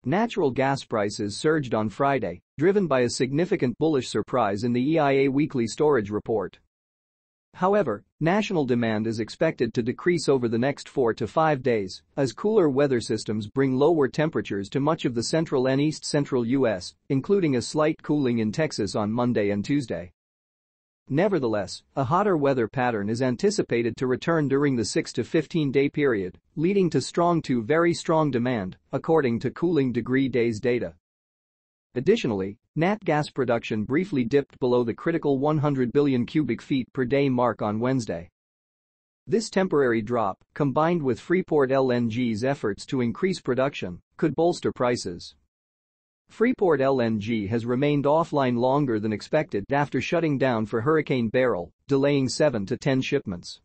Natural gas prices surged on Friday, driven by a significant bullish surprise in the EIA weekly storage report. However, national demand is expected to decrease over the next 4 to 5 days as cooler weather systems bring lower temperatures to much of the central and east central U.S., including a slight cooling in Texas on Monday and Tuesday. Nevertheless, a hotter weather pattern is anticipated to return during the 6 to 15-day period, leading to strong to very strong demand, according to cooling degree days data. Additionally, nat gas production briefly dipped below the critical 100 billion cubic feet per day mark on Wednesday. This temporary drop, combined with Freeport LNG's efforts to increase production, could bolster prices. Freeport LNG has remained offline longer than expected after shutting down for Hurricane Beryl, delaying 7 to 10 shipments.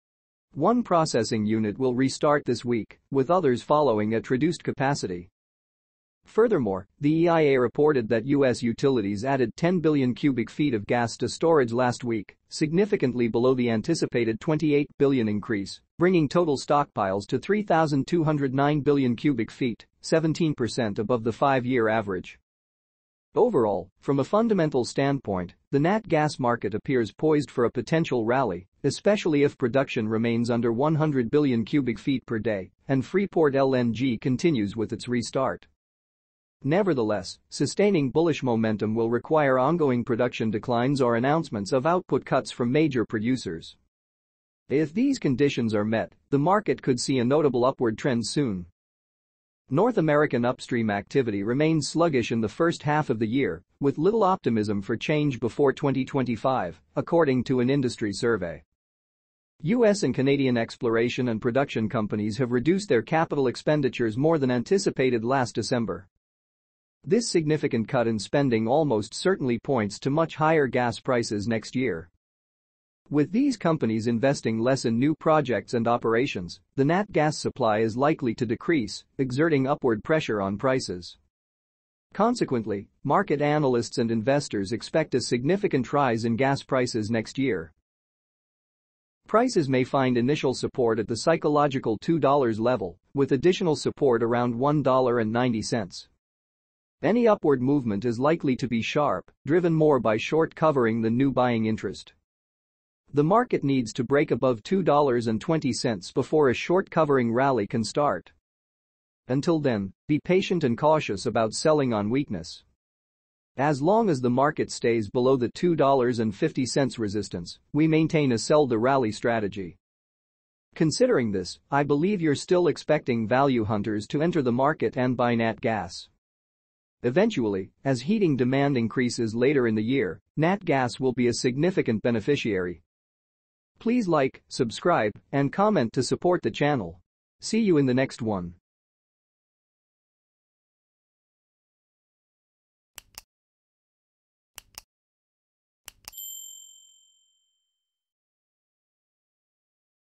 One processing unit will restart this week, with others following at reduced capacity. Furthermore, the EIA reported that U.S. utilities added 10 billion cubic feet of gas to storage last week, significantly below the anticipated 28 billion increase, bringing total stockpiles to 3,209 billion cubic feet, 17% above the 5-year average. Overall, from a fundamental standpoint, the nat gas market appears poised for a potential rally, especially if production remains under 100 billion cubic feet per day and Freeport LNG continues with its restart. Nevertheless, sustaining bullish momentum will require ongoing production declines or announcements of output cuts from major producers. If these conditions are met, the market could see a notable upward trend soon. North American upstream activity remains sluggish in the first half of the year, with little optimism for change before 2025, according to an industry survey. U.S. and Canadian exploration and production companies have reduced their capital expenditures more than anticipated last December. This significant cut in spending almost certainly points to much higher gas prices next year. With these companies investing less in new projects and operations, the nat gas supply is likely to decrease, exerting upward pressure on prices. Consequently, market analysts and investors expect a significant rise in gas prices next year. Prices may find initial support at the psychological $2 level, with additional support around $1.90. Any upward movement is likely to be sharp, driven more by short covering than new buying interest. The market needs to break above $2.20 before a short covering rally can start. Until then, be patient and cautious about selling on weakness. As long as the market stays below the $2.50 resistance, we maintain a sell the rally strategy. Considering this, I believe you're still expecting value hunters to enter the market and buy nat gas. Eventually, as heating demand increases later in the year, nat gas will be a significant beneficiary. Please like, subscribe, and comment to support the channel. See you in the next one.